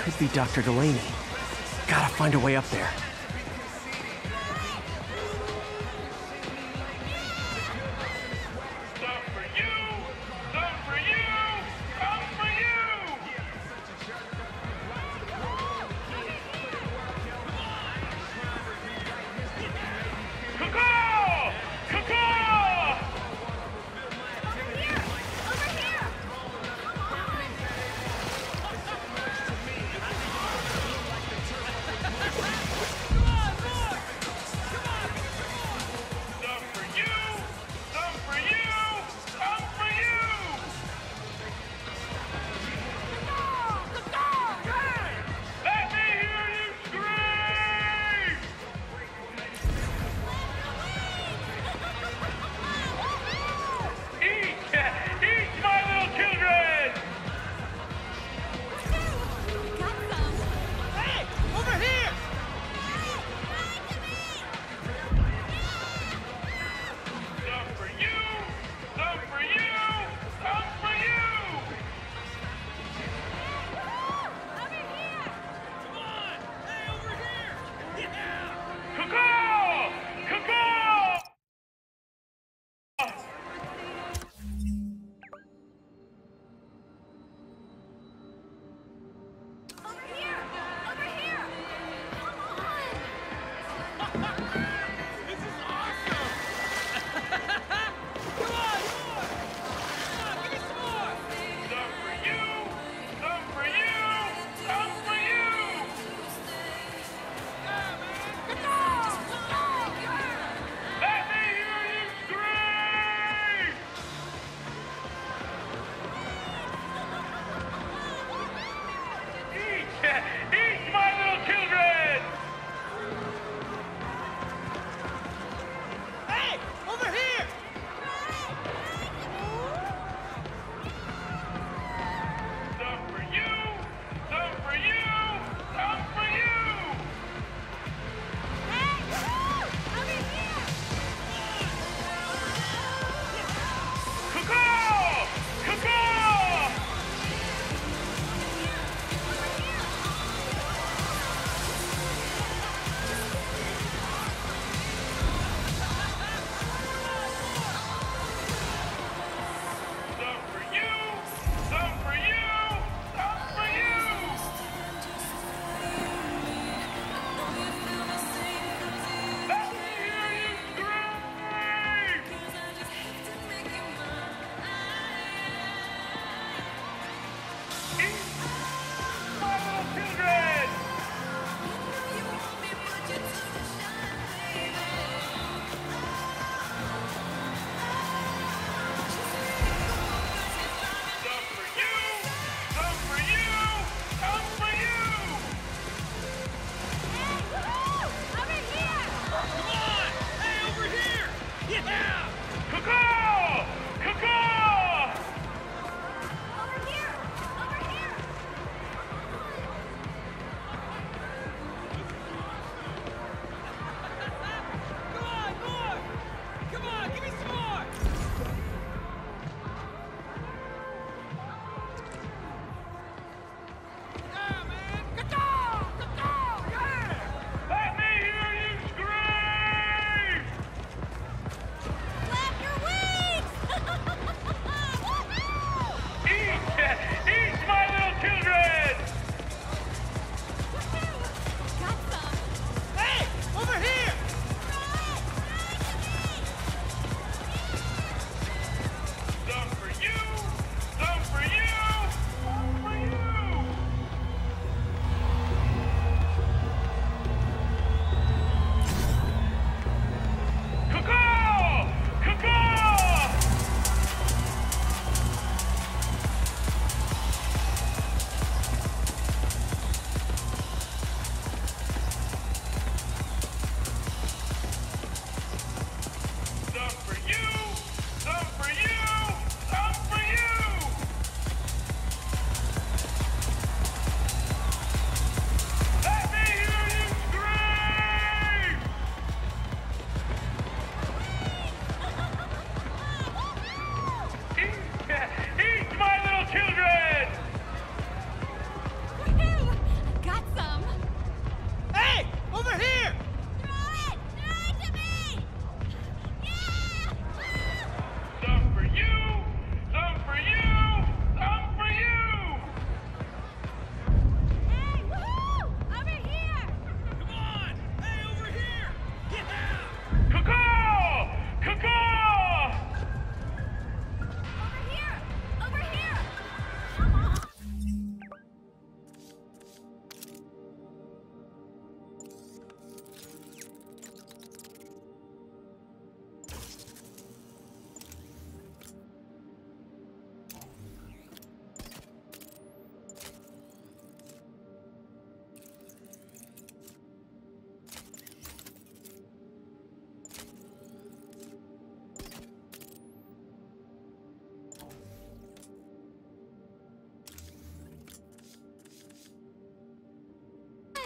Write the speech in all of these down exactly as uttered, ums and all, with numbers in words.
Could be Doctor Delaney. Gotta find a way up there.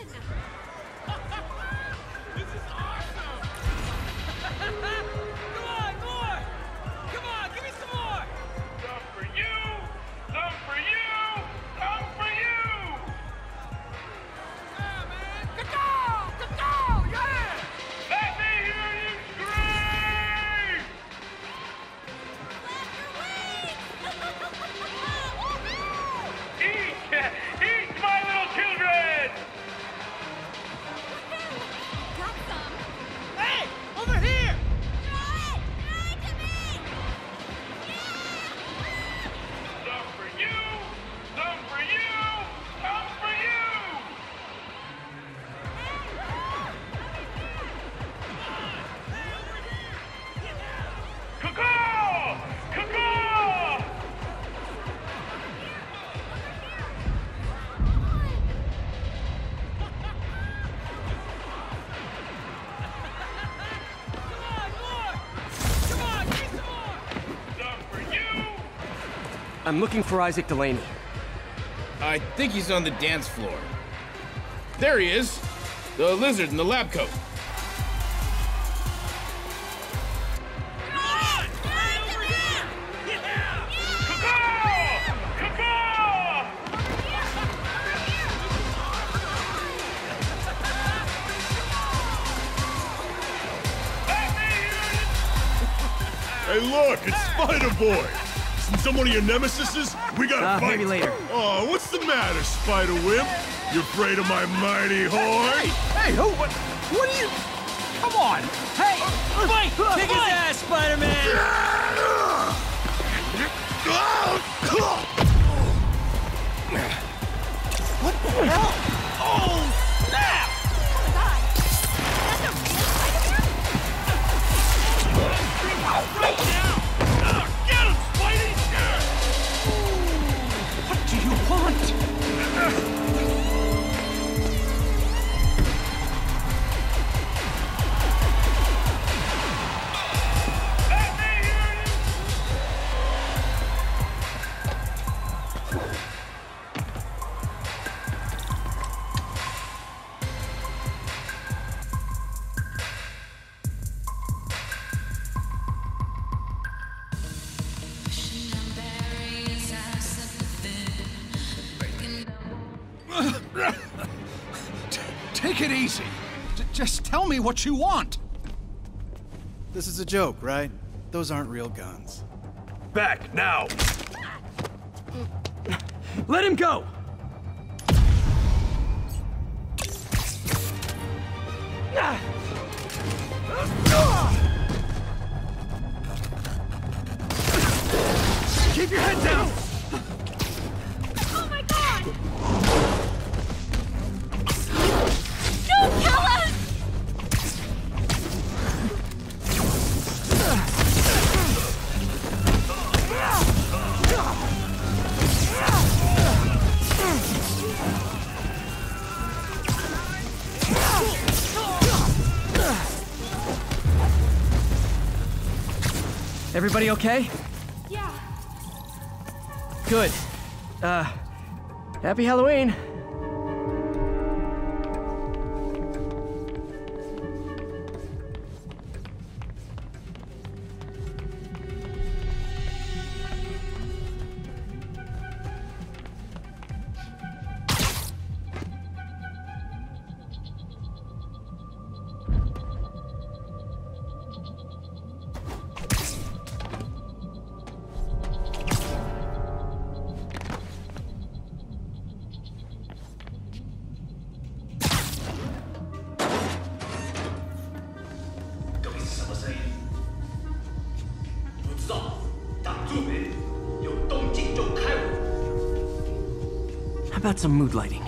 This is awesome! Come on, more! Come on, give me some more! Some for you! Some for you! Some for you! Yeah, man! Go-go! Go-go! Yeah! Let me hear you scream! Eat! Eat, my little children! Got some. Hey! Over here! Throw it! Throw it to me! Some for you! Some for you! Some for you! Caw-caw! Caw-caw! Come on, more! Come on, give me some more! Some for you! I'm looking for Isaac Delaney. I think he's on the dance floor. There he is! The lizard in the lab coat. Come on! Right over here! Yeah! Caw-caw! Caw-caw! Let me hear you! Hey, look, it's Spider-Boy! Since I'm one of your nemesises, we gotta Uh, fight! maybe later. Oh, what's the matter, Spider-Wimp? You afraid of my mighty horn? Hey, who? What? What are you? Come on! Hey! Fight! Kick his ass, Spider-Man! What the hell? Oh, snap! Oh my god! That's a real Spider-Man? Right now! Ah, get him, Spidey! What do you want? Let me hear you! Take it easy. J- just tell me what you want. This is a joke, right? Those aren't real guns. Back, now! Let him go! Keep your head down! Oh my god! Don't kill us! Everybody okay? Yeah. Good. Uh, happy Halloween. How about some mood lighting?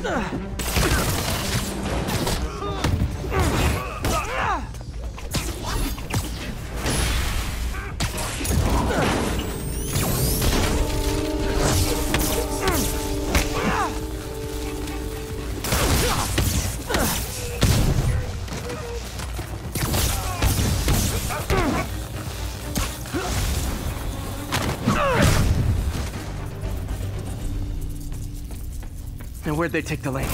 And where'd they take Delaney?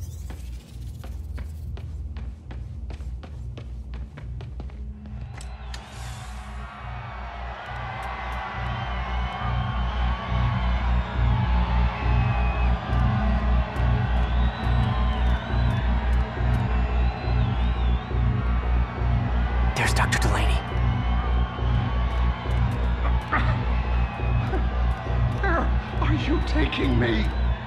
There's Doctor Delaney. Where are you taking me?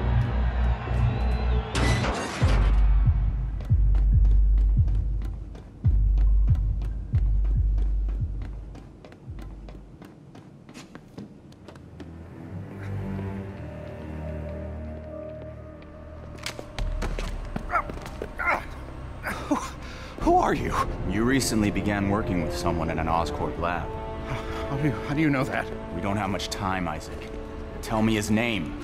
Who are you? You recently began working with someone in an Oscorp lab. How do you, how do you know that? We don't have much time, Isaac. Tell me his name.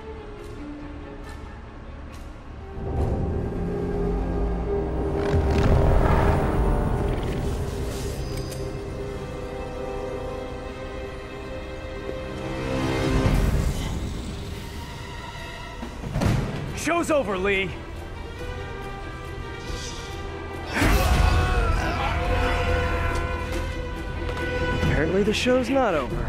Show's over, Lee. Apparently the show's not over.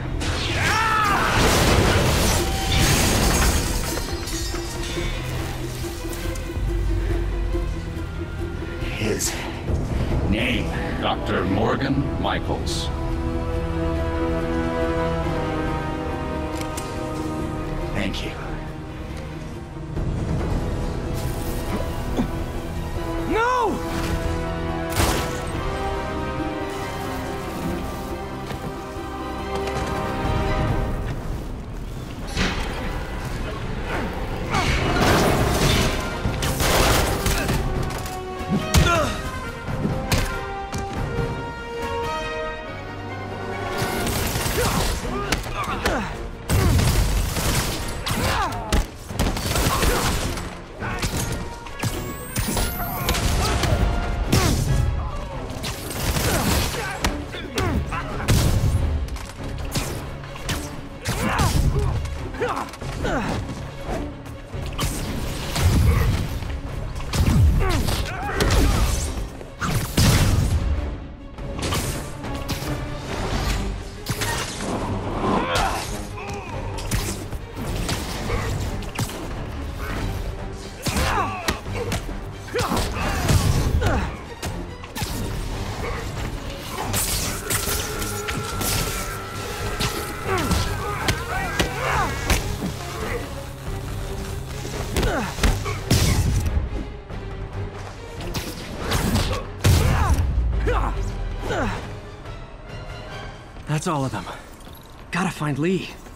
His name. Doctor Morgan Michaels. Thank you. No! That's all of them. Gotta find Lee.